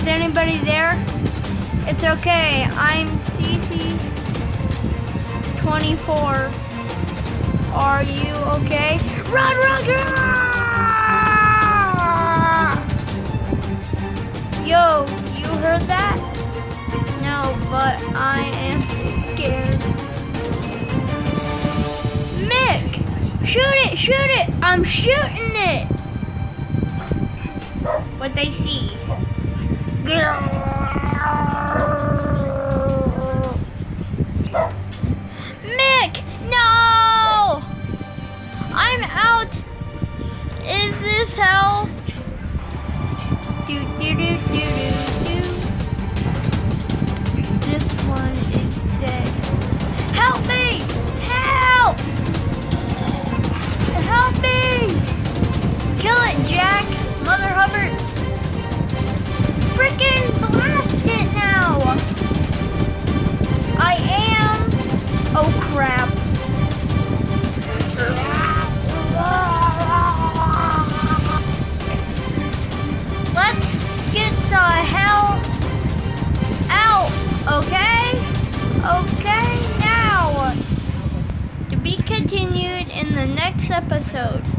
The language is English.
anybody there? It's okay. I'm CC24. Are you okay? Run, run, run! Yo, you heard that? No, but I am scared. Mick! Shoot it, shoot it! I'm shooting it! What they see. Mick! No! I'm out! Is this hell? Do do do do do. This one is dead. Help me! Help! Help me! Kill it, Jack! Mother Hubbard! Frickin' blast it now! I am... Oh crap. Let's get the hell out, okay? Okay, now. To be continued in the next episode.